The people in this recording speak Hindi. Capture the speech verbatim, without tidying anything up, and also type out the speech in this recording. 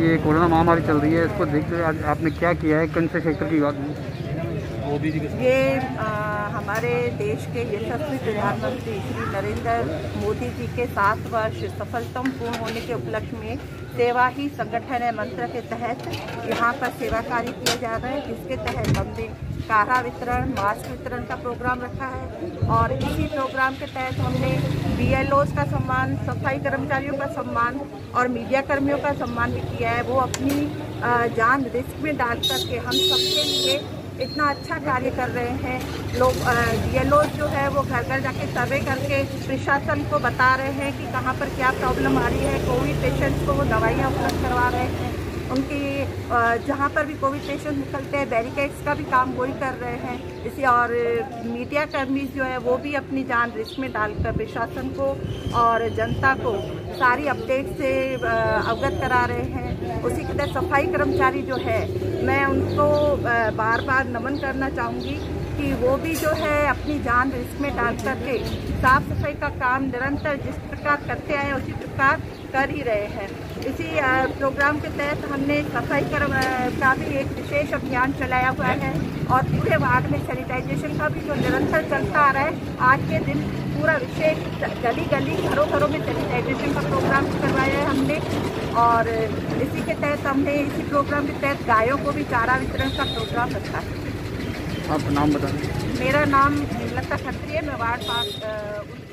ये कोरोना महामारी चल रही है, इसको देखते हुए आज आपने क्या किया है, कौन से सेक्टर की बात? ये आ, हमारे देश के यशस्वी प्रधानमंत्री श्री नरेंद्र मोदी जी के सात वर्ष सफलतम पूर्ण होने के उपलक्ष्य में सेवा ही संगठन है मंत्र के तहत यहाँ पर सेवा कार्य किया जा रहा है, जिसके तहत हमने काढ़ा वितरण, मास्क वितरण का प्रोग्राम रखा है। और इसी प्रोग्राम के तहत हमने बीएलओज का सम्मान, सफाई कर्मचारियों का सम्मान और मीडिया कर्मियों का सम्मान भी किया है। वो अपनी जान रिस्क में डाल करके हम सबके लिए इतना अच्छा कार्य कर रहे हैं। लोग बीएलओ जो है वो घर घर जाके सर्वे करके प्रशासन को बता रहे हैं कि कहाँ पर क्या प्रॉब्लम आ रही है। कोविड पेशेंट्स को वो दवाइयाँ उपलब्ध करवा रहे हैं। उनकी जहाँ पर भी कोविड पेशेंट निकलते हैं बैरिकेड्स का भी काम वही कर रहे हैं। इसी और मीडिया कर्मी जो है वो भी अपनी जान रिस्क में डालकर प्रशासन को और जनता को सारी अपडेट से अवगत करा रहे हैं। उसी के तहत सफाई कर्मचारी जो है मैं उनको बार बार नमन करना चाहूँगी कि वो भी जो है अपनी जान रिस्क में डाल करके साफ सफाई का काम निरंतर जिस प्रकार करते आए उसी प्रकार कर ही रहे हैं। इसी प्रोग्राम के तहत हमने सफाई कर्म का भी एक विशेष अभियान चलाया हुआ है और पूरे वार्ड में सैनिटाइजेशन का भी जो निरंतर चलता आ रहा है। आज के दिन पूरा विशेष गली गली घरों घरों में सैनिटाइजेशन का प्रोग्राम करवाया है हमने। और इसी के तहत हमने इसी प्रोग्राम के तहत गायों को भी चारा वितरण का प्रोग्राम रखा है। आपका नाम बताएं। मेरा नाम हेमलता खत्री है, मैं वार्ड पार्क